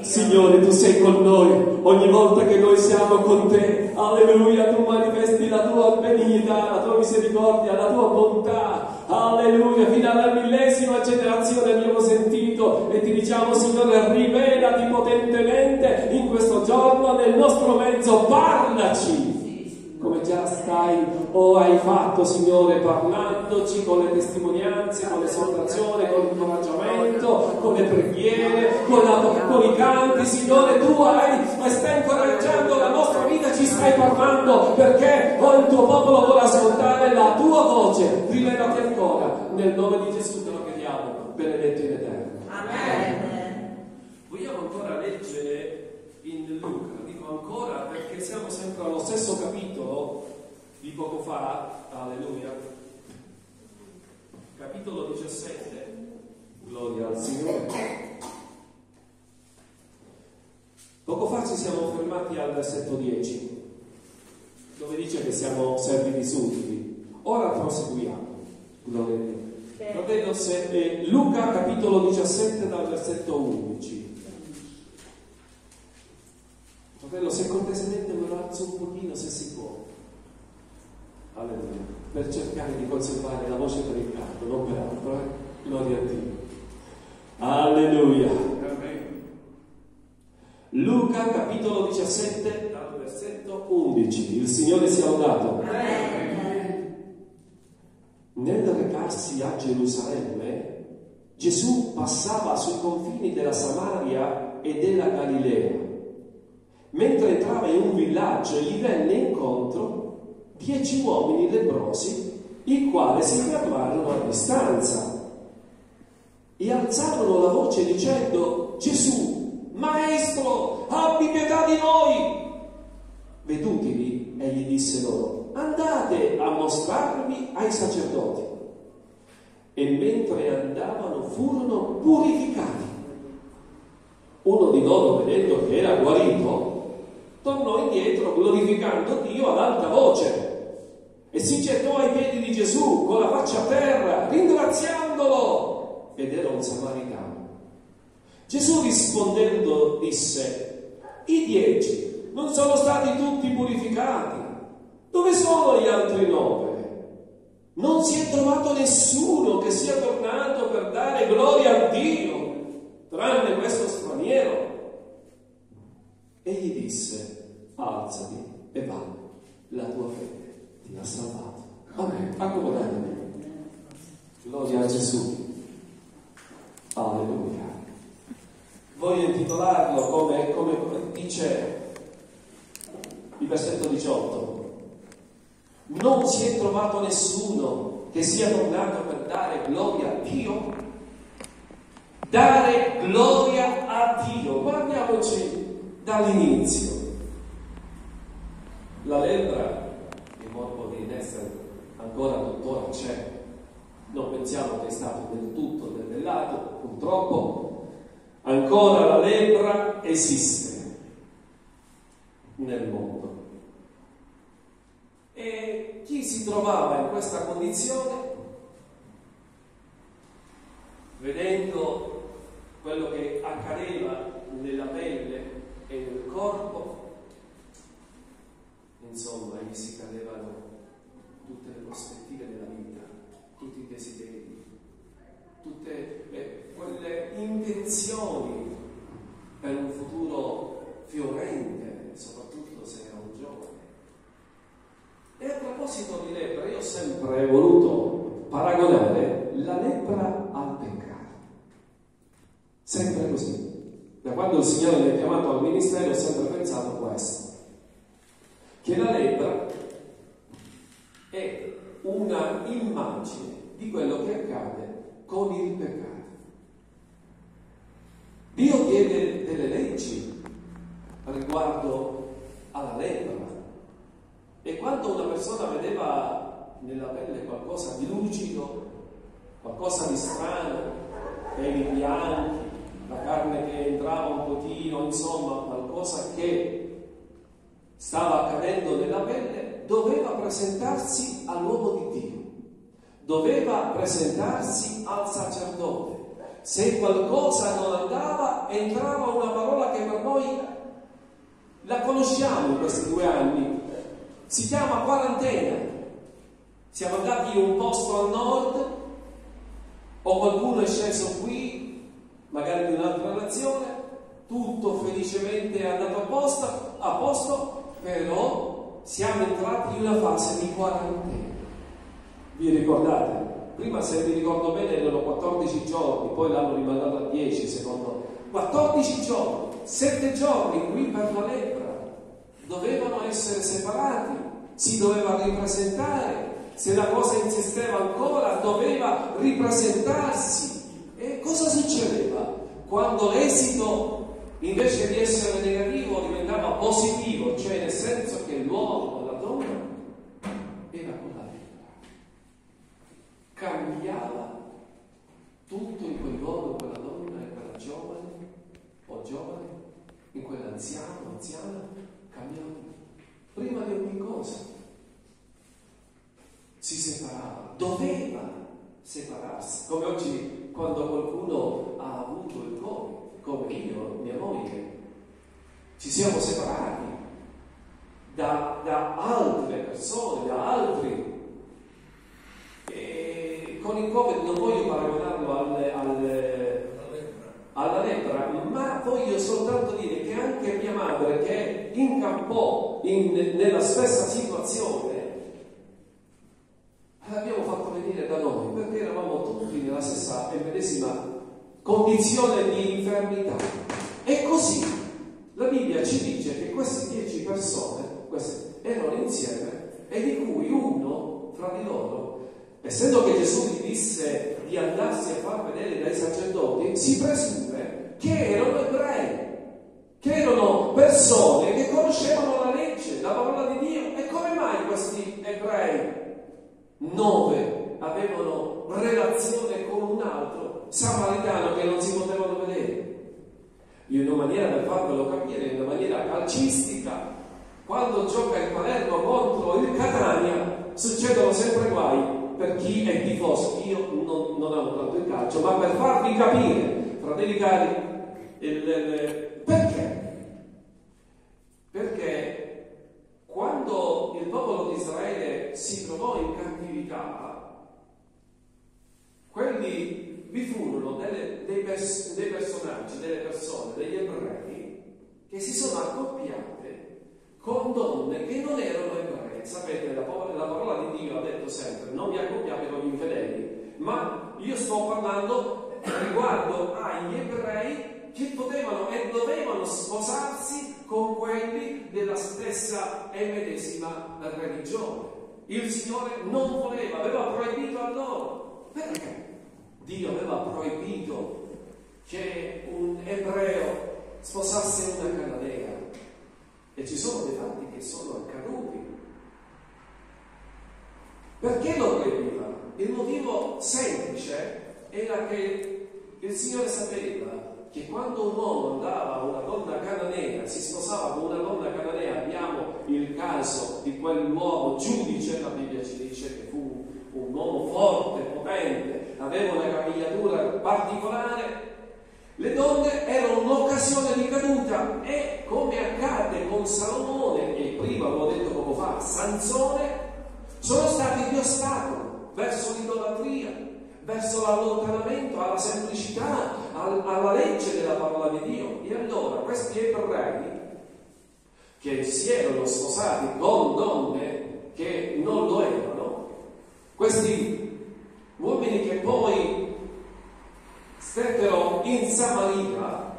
Signore, tu sei con noi ogni volta che noi siamo con te. Alleluia, tu manifesti la tua benignità, la tua misericordia, la tua bontà. Alleluia, fino alla 1000ª generazione abbiamo sentito e ti diciamo, Signore, rivelati potentemente in questo giorno nel nostro mezzo, parlaci come già stai o hai fatto, Signore, parlandoci con le testimonianze, con l'esortazione, con l'incoraggiamento, con le preghiere, con i canti. Signore, tu stai incoraggiando la nostra vita, ci stai parlando, perché il tuo popolo vuole ascoltare la tua voce. Rivelati ancora, nel nome di Gesù te lo chiediamo, benedetto in eterno. Amen. Vogliamo ancora leggere in Luca, dico ancora perché siamo sempre allo stesso capitolo di poco fa, alleluia, capitolo 17, gloria al Signore. Poco fa ci siamo fermati al versetto 10, dove dice che siamo servi di sudditi. Ora proseguiamo, gloria a Dio. Fratello, Luca capitolo 17 dal versetto 11. Fratello, se cortesemente me lo alzo un pochino, se si può. Alleluia. Per cercare di conservare la voce per il canto, non per altro, gloria a Dio. Alleluia. Luca capitolo 17 dal versetto 11. Il Signore sia lodato. Nel recarsi a Gerusalemme, Gesù passava sui confini della Samaria e della Galilea. Mentre entrava in un villaggio, gli venne incontro 10 uomini lebbrosi, i quali si fermarono a distanza e alzarono la voce dicendo: Gesù, Maestro, abbi pietà di noi. Vedutili, egli disse loro: andate a mostrarvi ai sacerdoti. E mentre andavano furono purificati. Uno di loro, vedendo che era guarito, tornò indietro glorificando Dio ad alta voce e si gettò ai piedi di Gesù con la faccia a terra, ringraziandolo, ed era un samaritano. Gesù rispondendo disse: i 10 non sono stati tutti purificati? Dove sono gli altri 9? Non si è trovato nessuno che sia tornato per dare gloria a Dio, tranne questo straniero. Egli disse: alzati e va, la tua fede ti ha salvato. Amen. Accomodatevi. Gloria a Gesù. Alleluia. Voglio intitolarlo come dice il versetto 18. Non si è trovato nessuno che sia tornato per dare gloria a Dio. Dare gloria a Dio. Guardiamoci dall'inizio. La lebbra, il morbo di essere ancora tuttora c'è. Non pensiamo che è stato del tutto debellato, purtroppo. Ancora la lebbra esiste nel mondo. E chi si trovava in questa condizione, vedendo quello che accadeva nella pelle e nel corpo, insomma, gli si cadevano tutte le prospettive della vita, tutti i desideri, tutte quelle intenzioni per un futuro fiorente, soprattutto se era un giovane. E a proposito di lebbra, io ho sempre voluto paragonare la lebbra al peccato. Sempre così. Da quando il Signore mi ha chiamato al ministero ho sempre pensato questo: che la lebbra è una immagine di quello che accade con il peccato. Dio diede delle leggi riguardo alla lebbra, e quando una persona vedeva nella pelle qualcosa di lucido, qualcosa di strano, peli bianchi, la carne che entrava un pochino, insomma qualcosa che stava accadendo nella pelle, doveva presentarsi all'uomo di Dio, doveva presentarsi al sacerdote, Se qualcosa non andava, entrava una parola che per noi la conosciamo in questi 2 anni, si chiama quarantena. Siamo andati in un posto al nord, o qualcuno è sceso qui, magari di un'altra nazione, tutto felicemente è andato a posto, però siamo entrati in una fase di quarantena. Vi ricordate? Prima, se vi ricordo bene, erano 14 giorni, poi l'hanno rimandato a 10 secondo me. 14 giorni, 7 giorni qui per la lepra, dovevano essere separati, si doveva ripresentare, se la cosa insisteva ancora doveva ripresentarsi. E cosa succedeva? Quando l'esito, invece di essere negativo, diventava positivo, cioè nel senso che l'uomo o la donna era con la lepra, cambiava tutto in quel luogo, in quella donna, in quella giovane o giovane, in quell'anziano o anziana, cambiava prima di ogni cosa. Si separava, doveva separarsi, come oggi quando qualcuno ha avuto il Covid, come io, mia moglie, ci siamo separati da altre persone, da altri. E con il Covid non voglio paragonarlo alla lepra, ma voglio soltanto dire che anche mia madre, che incappò nella stessa situazione, l'abbiamo fatto venire da noi perché eravamo tutti nella stessa e medesima condizione di infermità. E così la Bibbia ci dice che queste 10 persone erano insieme, e di cui uno fra di loro, essendo che Gesù gli disse di andarsi a far vedere dai sacerdoti, si presume che erano ebrei, che erano persone che conoscevano la legge, la parola di Dio. E come mai questi ebrei 9 avevano relazione con un altro samaritano che non si potevano vedere? In una maniera, per farvelo capire, in una maniera calcistica, quando gioca il Palermo contro il Catania succedono sempre guai per chi è tifoso. Io non amo tanto il calcio, ma per farvi capire, fratelli cari, perché? Perché quando il popolo di Israele si trovò in cattività, quelli vi furono dei personaggi, delle persone, degli ebrei che si sono accoppiate con donne che non erano ebrei. Sapete, la parola di Dio ha detto sempre: non vi accoppiate con gli infedeli, ma io sto parlando riguardo agli ebrei che potevano e dovevano sposarsi con quelli della stessa e medesima religione. Il Signore non voleva, aveva proibito a loro. Perché? Dio aveva proibito che un ebreo sposasse una cananea, e ci sono dei fatti che sono accaduti. Perché lo proibiva? Il motivo semplice era che il Signore sapeva che quando un uomo andava a una donna cananea, si sposava con una donna cananea, abbiamo il caso di quell'uomo giudice, la Bibbia ci dice che fu un uomo forte, potente, aveva una capigliatura particolare. Le donne erano un'occasione di caduta, e come accade con Salomone e prima, l'ho detto poco fa, Sansone, sono stati di ostacolo verso l'idolatria, verso l'allontanamento alla semplicità, alla legge della parola di Dio. E allora questi ebrei che si erano sposati con donne che non lo erano, questi uomini che poi stettero in Samaria,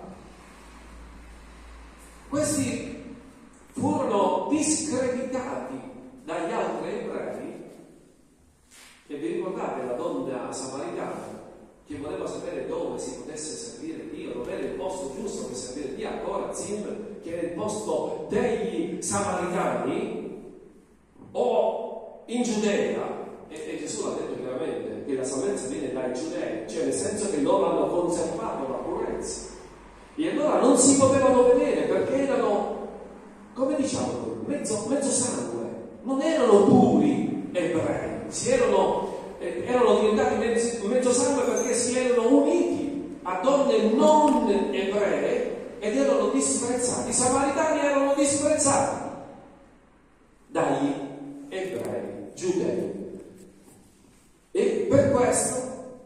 questi furono discreditati dagli altri ebrei. E vi ricordate la donna samaritana che voleva sapere dove si potesse servire Dio, dove era il posto giusto per servire Dio, a Corazim, che era il posto degli samaritani, o in Giudea? E Gesù l'ha detto chiaramente che la salvezza viene dai giudei, cioè nel senso che loro hanno conservato la purezza, e allora non si potevano vedere perché erano, come diciamo, mezzo sangue, non erano puri ebrei, erano diventati mezzo sangue perché si erano uniti a donne non ebree ed erano disprezzati. I samaritani erano disprezzati dagli ebrei, giudei. E per questo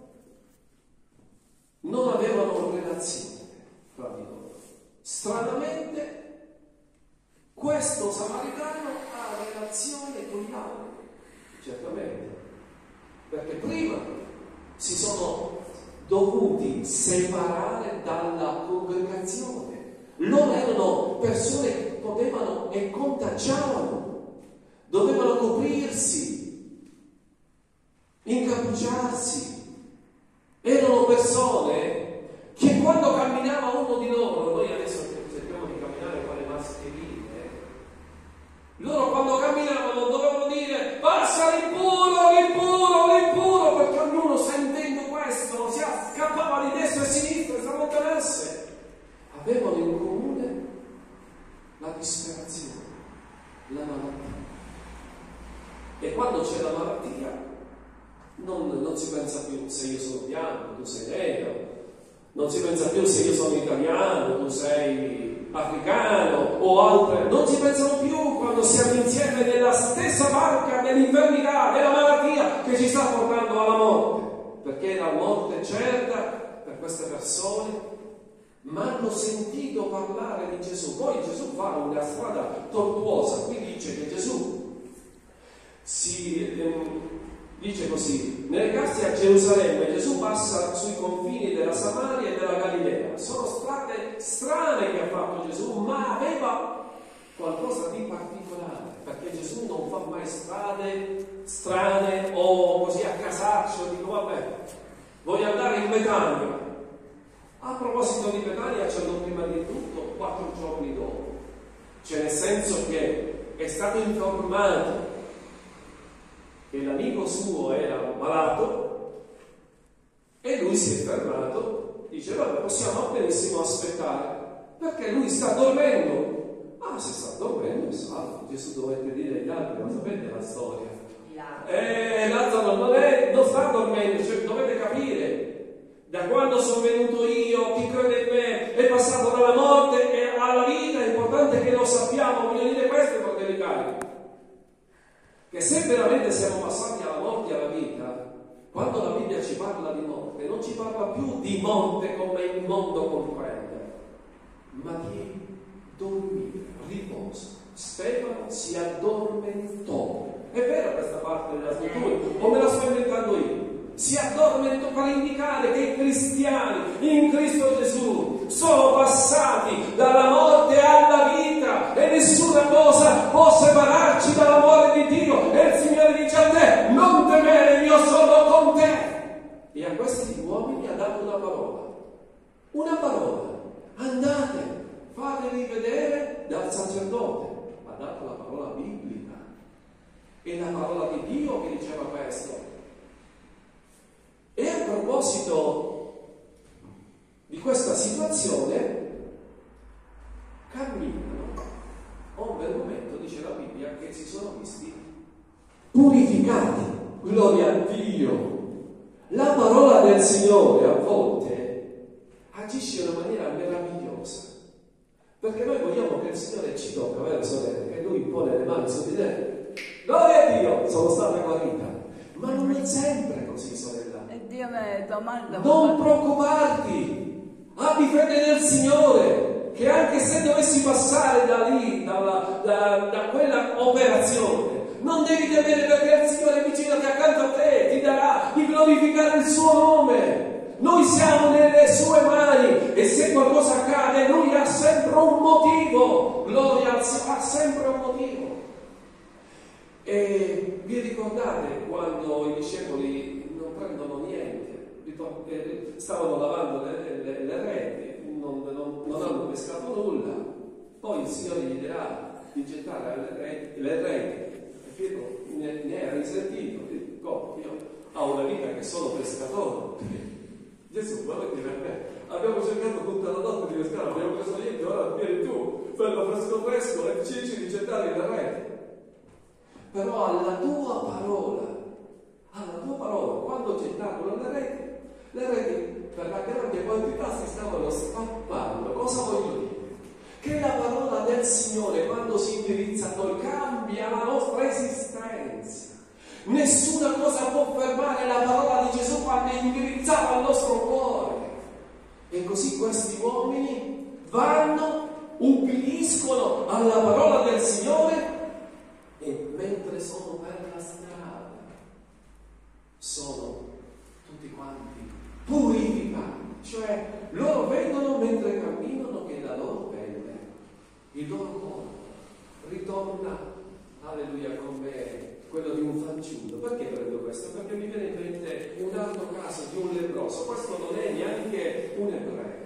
non avevano relazione fra di loro. Stranamente, questo samaritano ha relazione con gli altri, certamente, perché prima si sono dovuti separare dalla congregazione. Loro erano persone che potevano e contagiavano, dovevano coprirsi, incappucciarsi. Erano persone che quando camminava uno di loro, noi adesso cerchiamo di camminare con le mascherine, loro quando camminavano dovevano dire passa l'impuro, perché ognuno sentendo questo si scappava di destra e sinistra e si allontanasse. Avevano in comune la disperazione, la malattia. E quando c'è la malattia non si pensa più se io sono bianco, tu sei nero, non si pensa più se io sono italiano, tu sei africano o altre, non si pensano più quando siamo insieme nella stessa barca dell'infermità, della malattia che ci sta portando alla morte, perché la morte è certa per queste persone, ma hanno sentito parlare di Gesù. Poi Gesù fa una strada tortuosa, qui dice che Gesù dice così: nelle case a Gerusalemme Gesù passa sui confini della Samaria e della Galilea. Sono strade strane che ha fatto Gesù, ma aveva qualcosa di particolare, perché Gesù non fa mai strade strane o così a casaccio, dico vabbè, voglio andare in Betania. A proposito di Betania, ci andò prima di tutto 4 giorni dopo, cioè nel senso che è stato informato che l'amico suo era malato e lui si è fermato, dice vabbè, possiamo benissimo aspettare perché lui sta dormendo. Se sta dormendo è salvo. Gesù dovette dire agli altri, ma sapete la storia? Lazzaro non sta dormendo, cioè dovete capire, da quando sono venuto io, chi crede in me è passato dalla morte e alla vita. È importante che lo sappiamo. Voglio dire questo, fratelli cari, che se veramente siamo passati alla morte e alla vita, quando la Bibbia ci parla di morte, non ci parla più di morte come il mondo comprende, ma di dormire, riposo. Stefano si addormentò. È vera questa parte della scrittura o me la sto inventando io? Si addormentò per indicare che i cristiani in Cristo Gesù sono passati dalla morte alla vita e nessuna cosa può separarci dall'amore di Dio. E il Signore dice a te: non temere, io sono con te. E a questi uomini ha dato una parola: andate, fatevi vedere dal sacerdote. Ha dato la parola biblica, è la parola di Dio che diceva questo. E a proposito di questa situazione, camminano, a un bel momento, dice la Bibbia, che si sono visti purificati. Gloria a Dio! La parola del Signore a volte agisce in una maniera meravigliosa, perché noi vogliamo che il Signore ci tocca, vero sorelle? Che Lui pone le mani su di te. Gloria a Dio! Sono stata guarita. Ma non è sempre così, sorella. Non preoccuparti, abbi fede nel Signore, che anche se dovessi passare da lì, da quella operazione, non devi temere, perché il Signore è vicino, che accanto a te ti darà di glorificare il suo nome. Noi siamo nelle sue mani e se qualcosa accade, Lui ha sempre un motivo. Gloria, ha sempre un motivo. E vi ricordate quando i discepoli non prendono niente, stavano lavando le reti, non hanno pescato nulla, poi il Signore gli dirà di gettare le reti, e Pietro ne era risentito, io ho una vita che sono pescatore. Gesù, guarda che per me, abbiamo cercato tutta la notte di pescare, abbiamo preso niente, ora vieni tu, bello fresco e ci dici di gettare le reti. Però alla tua parola, quando ho gettato le reti per la grande quantità si stavano scappando. Cosa voglio dire? Che la parola del Signore, quando si indirizza a noi, cambia la nostra esistenza. Nessuna cosa può fermare la parola di Gesù quando è indirizzata al nostro cuore. E così questi uomini vanno, ubbidiscono alla parola del Signore, e mentre sono per la strada sono tutti quanti purificati. Cioè loro vedono mentre camminano che la loro pelle, il loro corpo ritorna, alleluia, come quello di un fanciullo. Perché prendo questo? Perché mi viene in mente un altro caso di un lebbroso. Questo non è neanche un ebreo,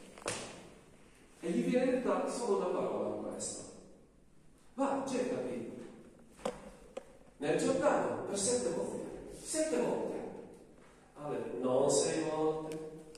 e gli viene detta solo una parola a questo: va, gettati nel Giordano per 7 volte. 7 volte. Non 6 volte,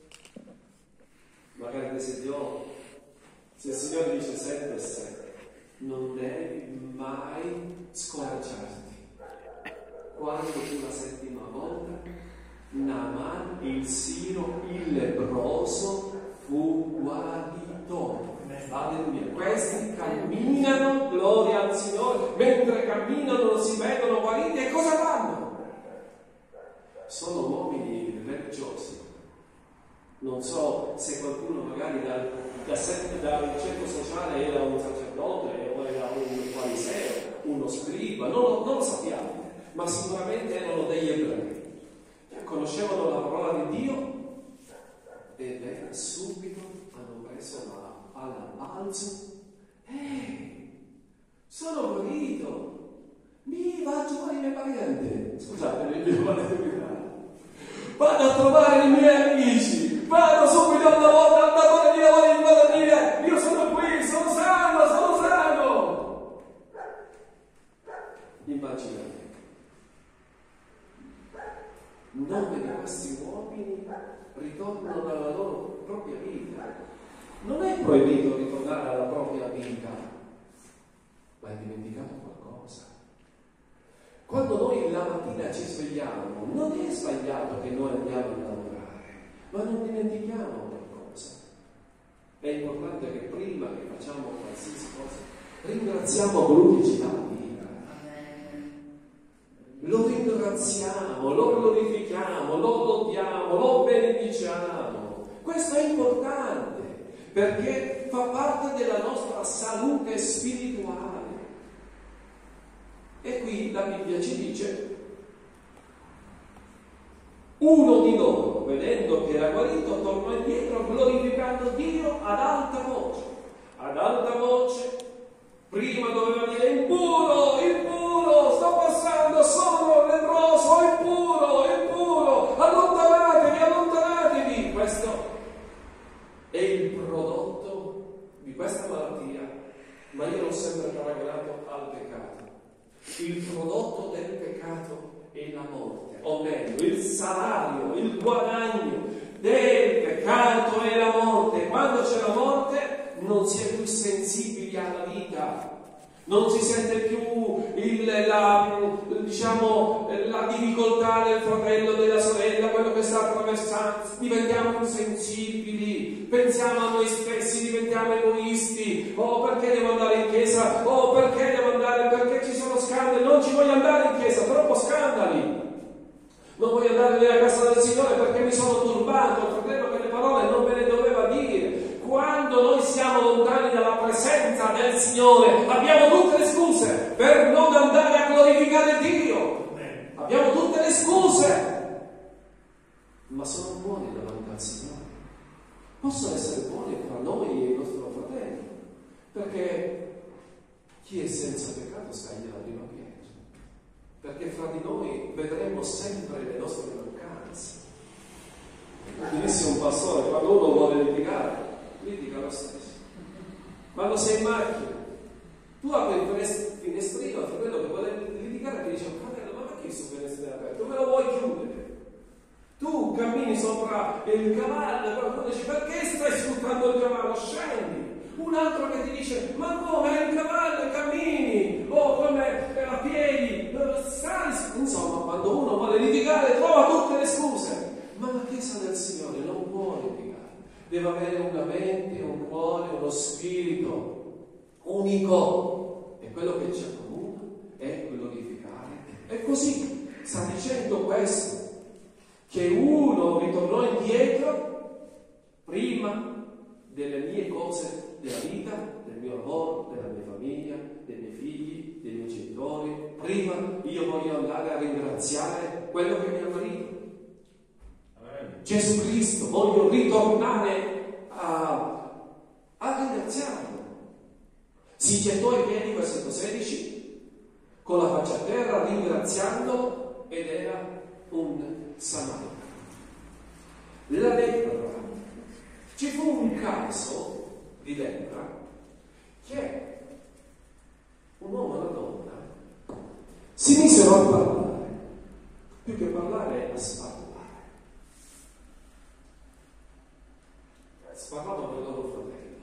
magari 7 o 8. Se il Signore dice 7 e 7, non devi mai scoraggiarti. Quando fu la 7ª volta, Naaman, il siro, il lebbroso, fu guarito. Alleluia. Questi camminano, gloria al Signore, mentre camminano si vedono guariti, e cosa fanno? Sono uomini religiosi. Non so se qualcuno magari dal centro sociale era un sacerdote o era un fariseo, uno scriba, non lo sappiamo, ma sicuramente erano degli ebrei. Conoscevano la parola di Dio e subito hanno preso all'alzo. Sono guarito, mi va a trovare i miei parenti. Scusate, il mio parente. Vado a trovare i miei amici, vado subito al datore di lavoro e gli vado a dire: io sono qui, sono sano. Immaginate. 9 di questi uomini ritornano alla loro propria vita. Non è proibito ritornare alla propria vita, ma hai dimenticato qualcosa. Quando noi la mattina ci svegliamo, non è sbagliato che noi andiamo a lavorare, ma non dimentichiamo qualcosa. È importante che prima che facciamo qualsiasi cosa ringraziamo colui che ci dà la vita. Lo ringraziamo, lo glorifichiamo, lo lodiamo, lo benediciamo. Questo è importante perché fa parte della nostra salute spirituale. E qui la Bibbia ci dice: uno di loro, vedendo che era guarito, tornò indietro glorificando Dio ad alta voce. Ad alta voce, prima doveva dire: impuro, impuro, sto passando, sono lebbroso, impuro, impuro, allontanatevi, allontanatevi. Questo è il prodotto di questa malattia, ma io l'ho sempre paragonato al peccato. Il prodotto del peccato è la morte, o meglio, il salario, il guadagno del peccato è la morte. Quando c'è la morte non si è più sensibili alla vita, non si sente più la difficoltà del fratello, della sorella, quello che sta attraversando. Diventiamo insensibili, pensiamo a noi stessi, diventiamo egoisti. Perché devo andare in chiesa? Perché devo andare? Perché ci sono scandali? Non ci voglio andare in chiesa, troppo scandali. Non voglio andare nella casa del Signore perché mi sono turbato, credo che le parole non me le doveva dire. Quando noi siamo lontani dalla presenza del Signore, abbiamo tutte le scuse per non andare a glorificare Dio. Abbiamo tutte le scuse, ma sono buoni davanti al Signore. Possono essere buoni tra noi e il nostro fratello, perché chi è senza peccato sta nella prima pietra, perché fra di noi vedremo sempre le nostre mancanze. Mi disse un pastore: quando uno vuole litigare, litiga lo stesso. Quando sei in macchina, tu apri il finestrino, il fratello che vuole litigare ti dice: fratello, ma perché questo finestrino è aperto? Me lo vuoi chiudere? Tu cammini sopra il cavallo e qualcuno dice: perché stai sfruttando il cavallo? Scendi. Un altro che ti dice: ma come è il cavallo e cammini? Come a piedi? Stai. Insomma, quando uno vuole litigare trova tutte le scuse. Ma la Chiesa del Signore non può deve avere una mente, un cuore, uno spirito unico, e quello che ci accomuna è glorificare. E così sta dicendo questo, che uno ritornò indietro prima delle mie cose della vita, del mio lavoro, della mia famiglia, dei miei figli, dei miei genitori. Prima io voglio andare a ringraziare quello che mi ha marito, Gesù Cristo. Voglio ritornare a ringraziarlo. Si gettò ai piedi, versetto 16, con la faccia a terra, ringraziandolo, ed era un samaritano. La lepra, ci fu un caso di lepra che un uomo e una donna si misero a parlare, più che parlare a sparlare. Sparlavano con il loro fratello.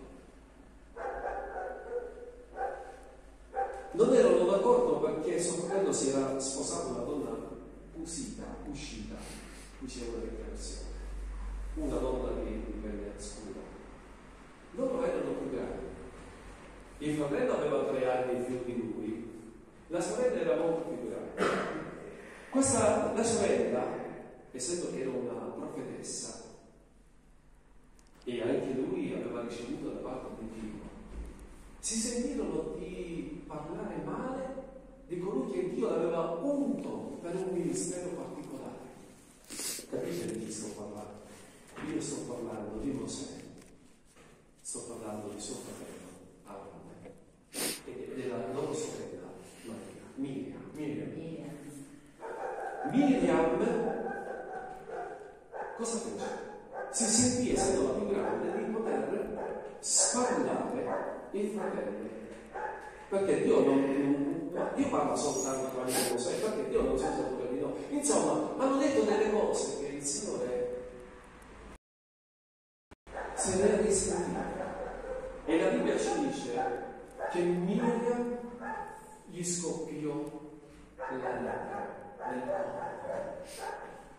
Non erano d'accordo perché suo fratello si era sposato una donna uscita, diceva una dichiarazione, una donna di pelle scura. Loro erano più grandi. Il fratello aveva 3 anni in più di lui, la sorella era molto più grande. La sorella, essendo che era una profetessa, e anche lui aveva ricevuto da parte di Dio, si sentirono di parlare male di colui che Dio l'aveva unto per un ministero particolare. Capite di chi sto parlando? Io sto parlando di Mosè, sto parlando di suo fratello Aronne e della loro sorella Maria, Miriam cosa fece? Si sentì, essendo la più grande, di poter sparlare il fratello, perché Dio Dio parla soltanto tramite Mosè, perché Dio non si usa pure di noi. Insomma, hanno detto delle cose che il Signore se ne è risentito, e la Bibbia ci dice che Miriam gli scoppiò la lepre nel corpo.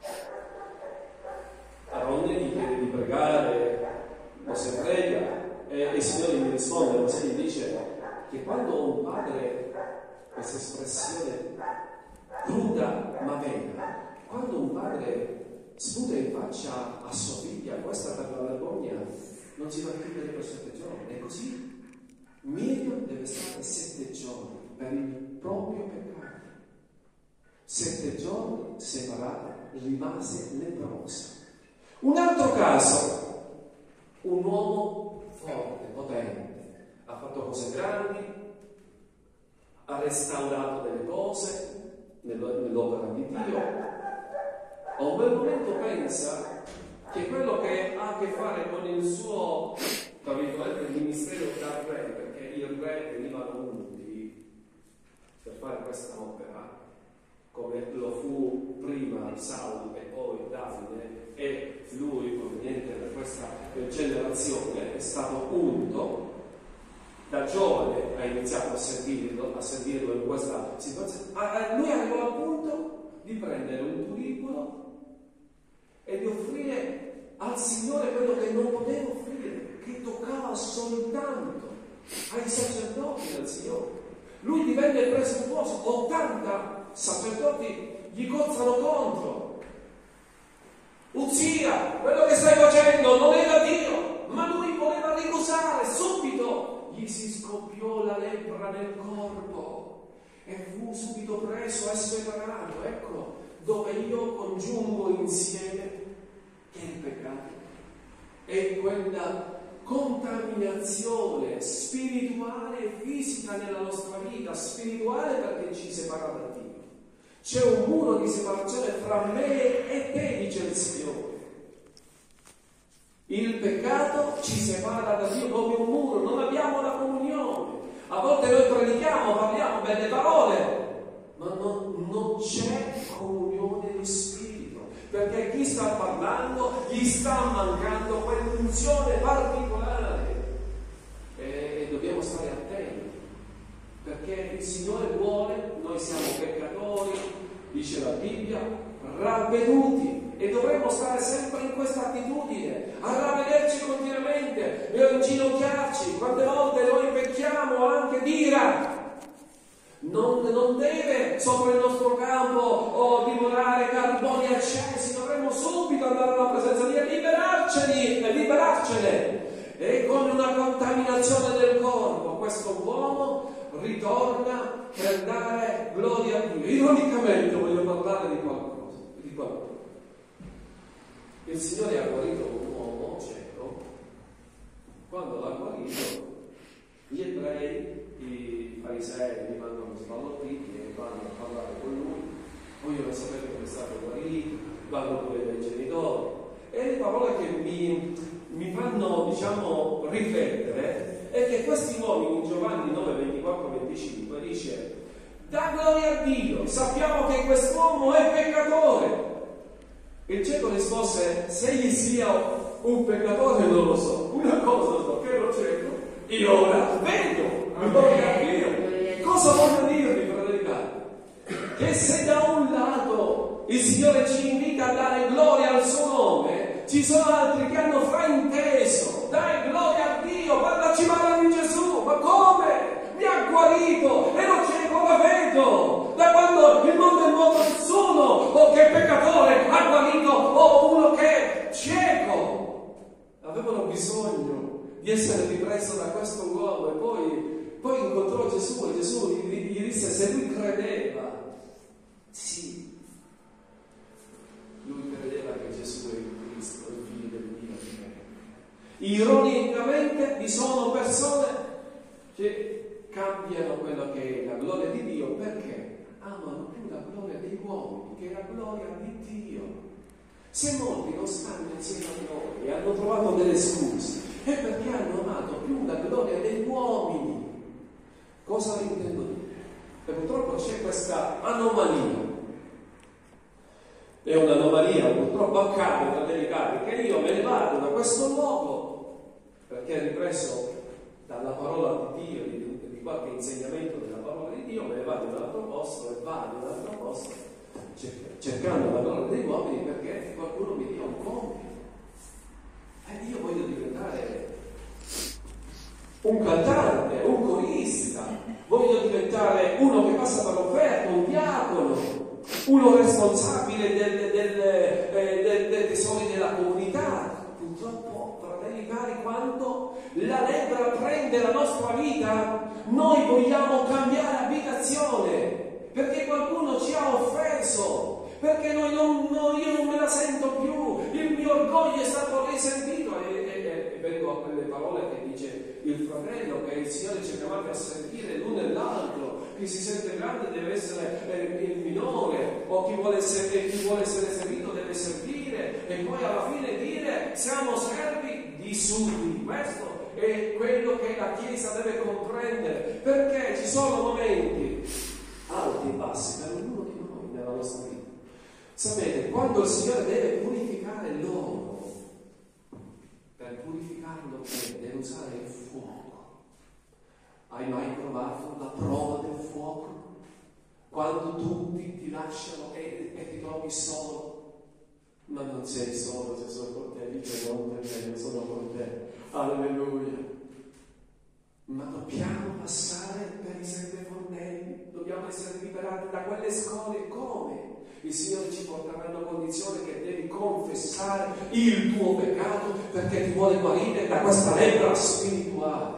Aronne gli chiede di pregare, Mosè prega, e il Signore gli risponde. Mosè gli dice che quando un padre, questa espressione cruda ma vera, quando un padre sputa in faccia a sua figlia, questa per la vergogna non si va a chiudere per 7 giorni. E così Miriam deve stare 7 giorni per il proprio peccato. 7 giorni separata, rimase leprosa. Un altro caso, un uomo forte, potente, ha fatto cose grandi, ha restaurato delle cose nell'opera di Dio. A un bel momento pensa che quello che ha a che fare con il suo, tra virgolette, ministero da re, perché il re venivano unti per fare questa opera, come lo fu prima Saul e poi Davide, e lui, proveniente da questa generazione, è stato unto. Da giovane ha iniziato a servirlo in questa situazione. Lui arrivò al punto di prendere un turibolo e di offrire al Signore quello che non poteva offrire, che toccava soltanto ai sacerdoti del Signore. Lui divenne presuntuoso, 80 sacerdoti gli cozzano contro. Uzia, quello che stai facendo non è da Dio, ma lui voleva ricusare. Subito gli si scoppiò la lepra nel corpo e fu subito preso e separato. Ecco dove io congiungo insieme che è il peccato e quella contaminazione spirituale e fisica nella nostra vita. Spirituale perché ci separa da Dio. C'è un muro di separazione fra me e te, dice il Signore. Il peccato ci separa da Dio come un muro, non abbiamo la comunione. A volte noi predichiamo, parliamo belle parole, ma non c'è comunione di spirito, perché chi sta parlando gli sta mancando quell'unzione particolare. E dobbiamo stare attenti, perché il Signore vuole, noi siamo peccatori, dice la Bibbia, ravveduti, e dovremmo stare sempre in questa attitudine, a ravvederci continuamente d'ira. Non deve sopra il nostro campo dimorare carboni accesi, dovremmo subito andare alla presenza di Dio e liberarcene. E con una contaminazione del corpo questo uomo ritorna per dare gloria a Dio. Ironicamente voglio parlare di qualcosa. Il Signore ha guarito un uomo cieco. Quando l'ha guarito, gli ebrei, i farisei rimangono sbalorditi e vanno a parlare con lui, vogliono sapere come è stato guarito, vanno pure dai genitori. E le parole che mi fanno, diciamo, riflettere è che questi uomini in Giovanni 9, 24, 25 dice: dà gloria a Dio, sappiamo che quest'uomo è peccatore. Il cieco rispose: se egli sia un peccatore non lo so, una cosa so, che ero cieco, io ora vedo. Gloria a Dio. Cosa voglio dirvi, fratelli cari? Che se da un lato il Signore ci invita a dare gloria al suo nome, ci sono altri che hanno frainteso: dai gloria a Dio, parlaci male di Gesù. Ma come? Mi ha guarito, ero cieco, ora vedo. Da quando il mondo è nuovo nessuno, o che è peccatore, ha guarito, o uno che è cieco. Avevano bisogno di essere ripreso da questo uomo e poi incontrò Gesù e Gesù gli disse: se lui credeva, sì, lui credeva che Gesù è il Cristo, il figlio del Dio. Ironicamente vi sono persone che cambiano quello che è la gloria di Dio perché amano più la gloria dei uomini che la gloria di Dio. Se molti non stanno insieme a noi e hanno trovato delle scuse, è perché hanno amato più la gloria degli uomini. Cosa intendo dire? E purtroppo c'è questa anomalia. È un'anomalia, purtroppo accade, fratelli cari, che io me ne vado da questo luogo perché ripreso dalla parola di Dio, di qualche insegnamento della parola di Dio, me ne vado in un altro posto e vado in un altro posto cercando la gloria degli uomini perché qualcuno mi dia un compito. E io voglio diventare un cantante, un corista, voglio diventare uno che passa per l'offerta, un diacono, uno responsabile dei tesori della comunità. Purtroppo, fratelli cari, quando la lepra prende la nostra vita, noi vogliamo cambiare abitazione perché qualcuno ci ha offeso, perché io non me la sento più, il mio orgoglio è stato risentito. E vengo a quelle parole che dice il fratello, che il Signore ci ha chiamati a servire l'uno e l'altro. Chi si sente grande deve essere il minore, o chi vuole essere servito deve servire, e poi alla fine dire siamo servi di sudditi. Questo è quello che la Chiesa deve comprendere, perché ci sono momenti alti e bassi per ognuno di noi nella nostra vita. Sapete, quando il Signore deve purificare l'oro, per purificarlo deve usare il fuoco. Hai mai provato la prova del fuoco? Quando tutti ti lasciano e ti trovi solo, ma non sei solo, se sono con te, dice non per me, sono con te. Alleluia. Ma dobbiamo passare per i 7 fornelli, dobbiamo essere liberati da quelle scorie. Come? Il Signore ci porterà in una condizione che devi confessare il tuo peccato perché ti vuole guarire da questa lepra spirituale.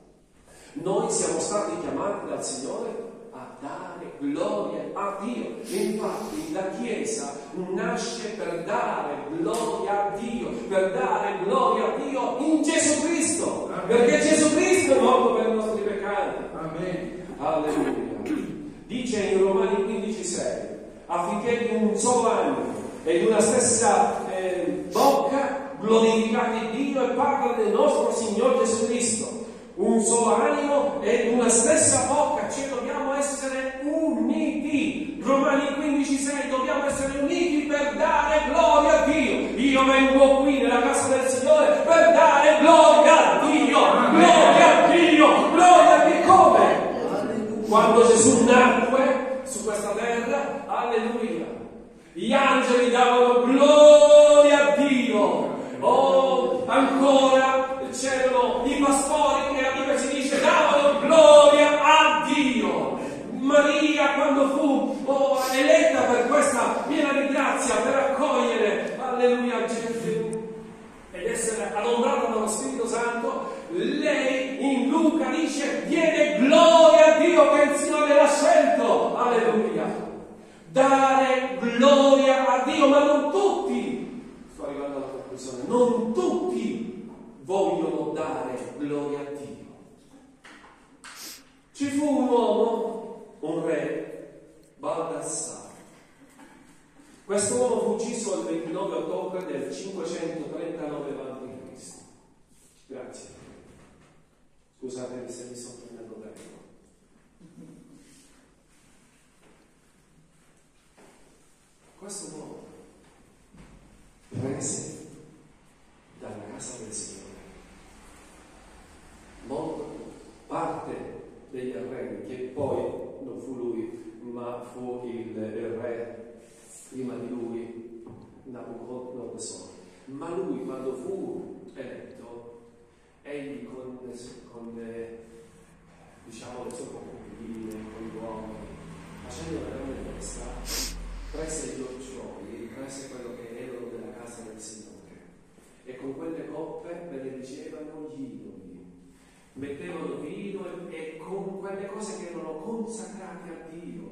Noi siamo stati chiamati dal Signore a dare gloria a Dio. Infatti la Chiesa nasce per dare gloria a Dio, per dare gloria a Dio in Gesù Cristo. Amen. Perché Gesù Cristo è morto per i nostri peccati. Amen. Alleluia. Dice in Romani 15,6: affinché di un solo animo e di una stessa bocca glorificate Dio e parla del nostro Signore Gesù Cristo. Un solo animo e una stessa bocca, cioè dobbiamo essere uniti. Romani 15,6: dobbiamo essere uniti per dare gloria a Dio. Io vengo qui nella casa del Signore per dare gloria a Dio. Gloria a Dio, gloria a Dio. Come? Quando Gesù nacque su questa terra, alleluia, gli angeli davano gloria a Dio. Oh, ancora c'erano i pastori che la Bibbia ci dice davano gloria conclusione, non tutti vogliono dare gloria a Dio. Ci fu un uomo, un re, Baldassare. Questo uomo fu ucciso il 29 ottobre del 539 a.C. Grazie. Scusatemi se mi sto prendendo tempo. Questo uomo prese dalla casa del Signore parte degli arredi, che poi non fu lui, ma fu il re prima di lui, Nabucodonosor. Ma lui, quando fu eletto, egli con le sue concubine, con gli uomini, facendo la grande festa, prese gli occhioli, prese quello che erano della casa del Signore, e con quelle coppe benedicevano gli idoli, mettevano vino e con quelle cose che erano consacrate a Dio.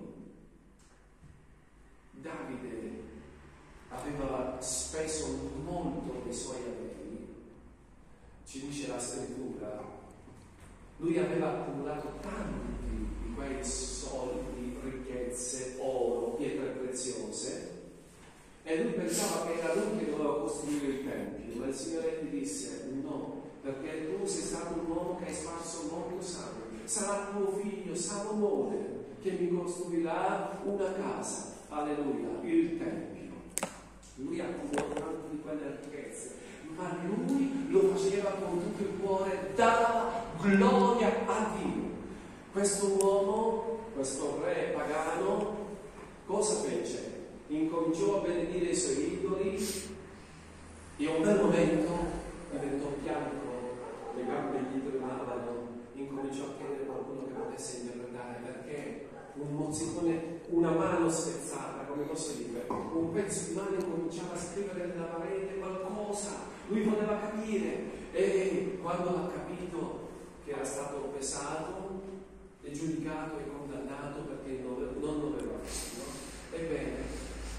Davide aveva speso molto dei suoi averi, ci dice la scrittura. Lui aveva accumulato tanti di quei soldi, ricchezze, oro, pietre preziose, e lui pensava che era lui che doveva costruire il Tempio, ma il Signore gli disse: no, perché tu sei stato un uomo che hai sparso molto sangue, sarà tuo figlio Salomone che mi costruirà una casa, alleluia, il Tempio. Lui accumulò tante di quelle ricchezze, ma lui lo faceva con tutto il cuore, dava gloria a Dio. Questo uomo, questo re pagano, cosa fece? Incominciò a benedire i suoi idoli, e un bel momento diventò pianto, le gambe gli tremavano, incominciò a chiedere a qualcuno che potesse interpretare, perché un mozzicone, una mano spezzata, come posso dire, un pezzo di mano cominciava a scrivere nella parete qualcosa, lui voleva capire, e quando ha capito che era stato pesato e giudicato e condannato perché non doveva farlo, ebbene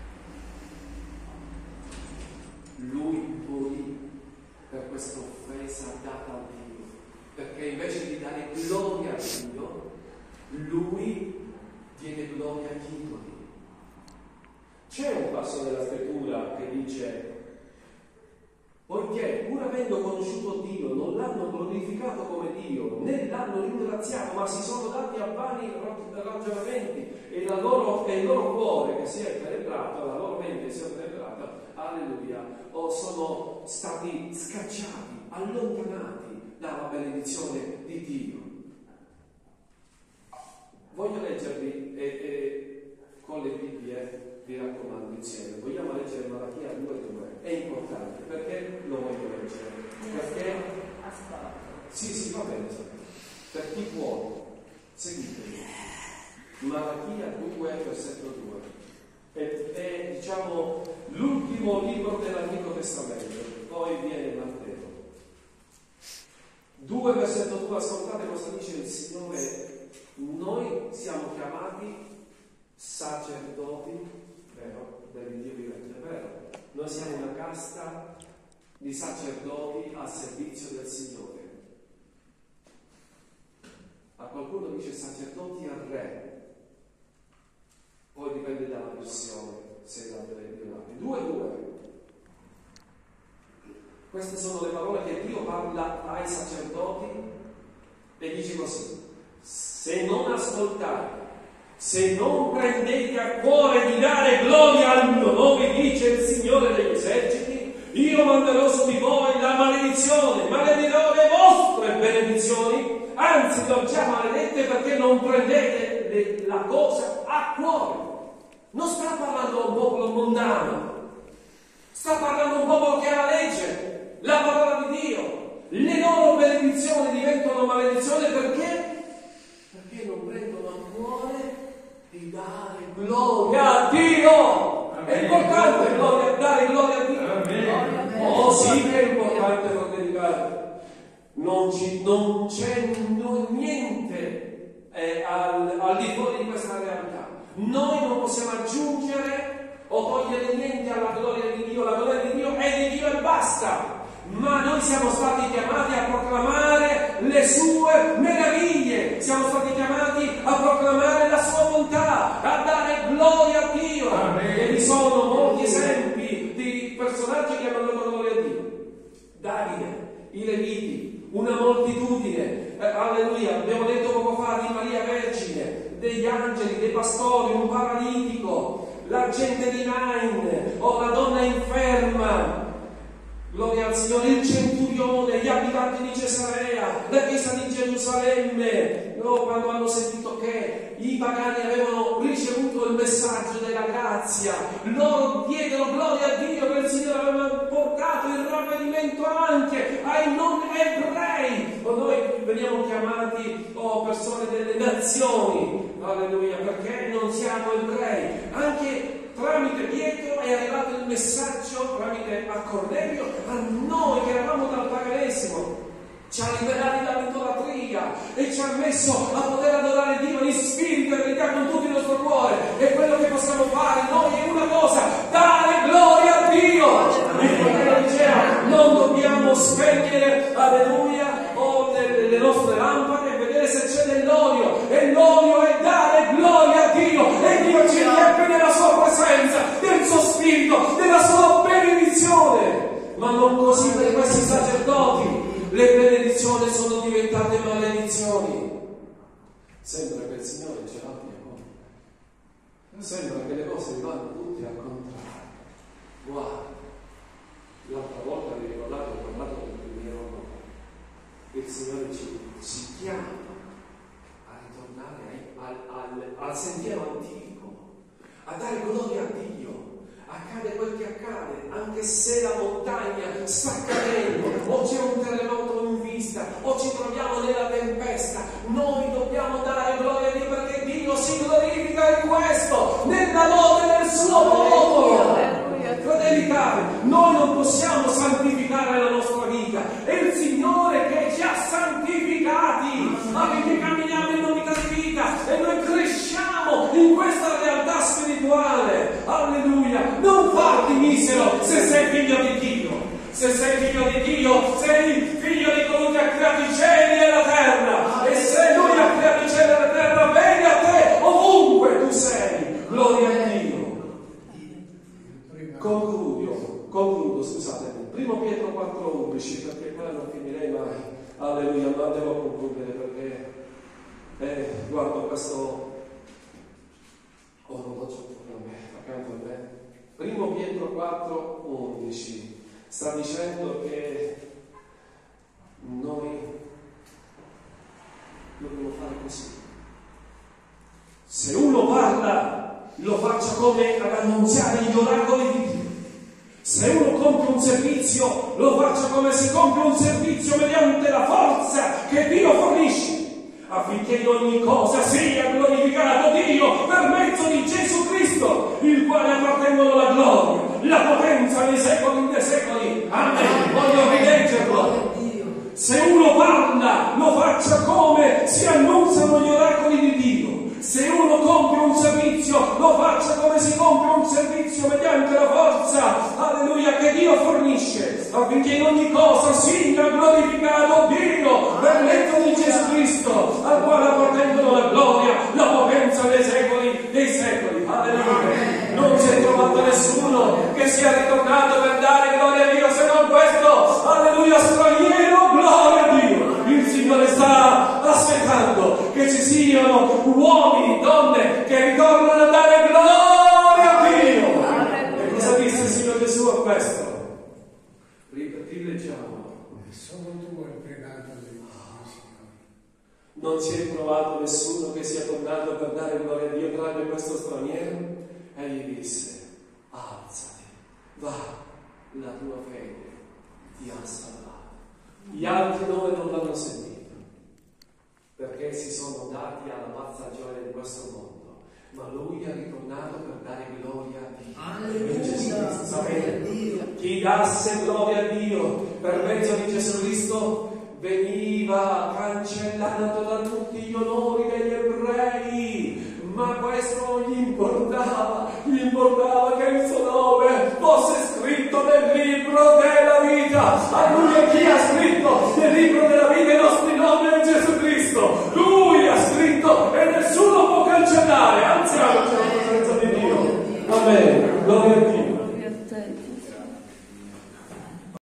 lui morì per questa offesa data a Dio, perché invece di dare gloria a Dio, lui diede gloria agli idoli. C'è un passo della scrittura che dice: poiché pur avendo conosciuto Dio non l'hanno glorificato come Dio, né l'hanno ringraziato, ma si sono dati a vani ragionamenti, e il loro cuore che si è penetrato, la loro mente si è penetrata, alleluia, o sono stati scacciati, allontanati dalla benedizione di Dio. Voglio leggervi, e con le Bibbie vi raccomando insieme, vogliamo leggere Malachia 2:2, è importante, perché lo voglio leggere? Perché sì, va bene, per chi può, seguitemi. Malachia 2, versetto 2, è diciamo l'ultimo libro dell'Antico Testamento, poi viene Matteo. 2, versetto 2, ascoltate cosa dice il Signore: noi siamo chiamati sacerdoti, vero, dell'Iddio vivente, vero? Noi siamo una casta di sacerdoti al servizio del Signore. A qualcuno dice sacerdoti al re, poi dipende dalla versione, se la vedete. 2:2. Queste sono le parole che Dio parla ai sacerdoti, e dice così: se non ascoltate, se non prendete a cuore di dare gloria al mio nome, dice il Signore degli eserciti, io manderò su di voi la maledizione, maledirò le vostre benedizioni, anzi le ho già maledette perché non prendete la cosa a cuore. Non sta parlando a un popolo mondano, sta parlando a un popolo che ha la legge, la parola di Dio. Le loro benedizioni diventano maledizione perché non prendono a cuore di dare gloria a Dio. Amen. È importante dare gloria a Dio. Amen. Oh sì che è importante, fratelli cari. Non c'è niente al di fuori di questa realtà. Noi non possiamo aggiungere o togliere niente alla gloria di Dio. La gloria di Dio è di Dio Dio e basta. Ma noi siamo stati chiamati a proclamare le sue meraviglie, siamo stati chiamati a proclamare la sua bontà, a dare gloria a Dio. Amen. E vi sono molti esempi di personaggi che hanno dato gloria a Dio. Davide, i Leviti, una moltitudine, alleluia, abbiamo detto poco fa di Maria Vergine, degli angeli, dei pastori, un paralitico, la gente di Nain, o la donna inferma. Gloria al Signore, il centurione, gli abitanti di Cesarea, la chiesa di Gerusalemme, quando hanno sentito che i pagani avevano ricevuto il messaggio della grazia, loro diedero gloria a Dio che il Signore aveva portato il ravvedimento anche ai non ebrei. O noi veniamo chiamati persone delle nazioni, alleluia, perché non siamo ebrei. Anche tramite Pietro è arrivato il messaggio, tramite a Cornelio, a noi che eravamo dal paganesimo. Ci ha liberati dall'idolatria e ci ha messo a poter adorare Dio in spirito e verità con tutto il nostro cuore. E quello che possiamo fare noi è una cosa: dare gloria a Dio. Il fratello diceva: non dobbiamo spegnere, alleluia, le nostre lampade e vedere se c'è dell'olio. E l'olio è dare gloria a Dio. E Dio ci riempie nella sua presenza, del suo spirito, della sua benedizione. Ma non così per questi sacerdoti. Le benedizioni sono diventate maledizioni. Sembra che il Signore ce l'abbia con. Sembra che le cose vanno tutte al contrario. Guarda, l'altra volta vi ricordate, ho parlato del primo il Signore ci chiama a ritornare al sentiero antico, a dare gloria a Dio. Accade quel che accade, anche se la montagna sta cadendo, o c'è un terremoto in vista, o ci troviamo nella tempesta, noi dobbiamo dare gloria a Dio, perché Dio si glorifica in questo, nella lode del suo popolo. Fratelli cari, noi non possiamo santificare la nostra vita, è il Signore che ci ha santificati affinché camminiamo in novità di vita e noi cresciamo in questa realtà spirituale. Alleluia! Non farti misero se sei figlio di Dio. Se sei figlio di Dio, sei figlio di colui che ha creato i cieli e la terra. E se Lui ha creato i cieli e la terra, vedi a te ovunque tu sei. Gloria a Dio. Concludo, scusatemi. 1 Pietro 4,11, perché qua non finirei mai. Alleluia, ma devo concludere perché guardo questo. Non faccio accanto a me. 1 Pietro 4,11 sta dicendo che noi dobbiamo fare così. Se uno parla, lo faccia come ad annunziare gli oracoli di Dio. Se uno compie un servizio, lo faccia come si compie un servizio mediante la forza che Dio fornisce, affinché in ogni cosa sia glorificato Dio per mezzo di Gesù Cristo, il quale appartengono la gloria, la potenza nei secoli dei secoli. Amen. Voglio rileggerlo. Se uno parla, lo faccia come si annunziano gli oracoli di Dio. Se uno compie un servizio, lo faccia come si compie un servizio mediante la forza, alleluia, che Dio fornisce, affinché in ogni cosa sia glorificato Dio per mezzo di Gesù Cristo, al quale appartengono la gloria, la potenza dei secoli dei secoli. Alleluia. Non si è trovato nessuno che sia ritornato per dare gloria a Dio se non questo, alleluia, straniero, gloria a Dio. Il Signore sta aspettando che ci siano uomini, donne che ritornano a dare gloria a Dio. E cosa disse il Signore Gesù a questo? Rileggiamo. Solo tu hai pregato di Signore. Non si è trovato nessuno che sia tornato per dare gloria a Dio tranne questo straniero. Egli disse: alzati, va, la tua fede ti ha salvato. Gli altri dove non l'hanno sentito, perché si sono dati alla pazza gioia di questo mondo, ma lui è ritornato per dare gloria a Dio. Chi dasse gloria a Dio per mezzo di Gesù Cristo veniva cancellato da tutti gli onori degli ebrei, ma questo non gli importava